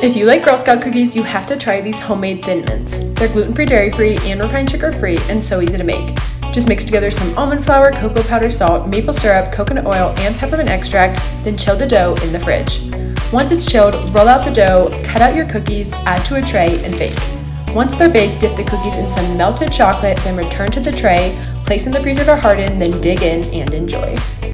If you like Girl Scout cookies, you have to try these homemade Thin Mints. They're gluten-free, dairy-free, and refined sugar-free, and so easy to make. Just mix together some almond flour, cocoa powder, salt, maple syrup, coconut oil, and peppermint extract, then chill the dough in the fridge. Once it's chilled, roll out the dough, cut out your cookies, add to a tray, and bake. Once they're baked, dip the cookies in some melted chocolate, then return to the tray, place in the freezer to harden, then dig in and enjoy.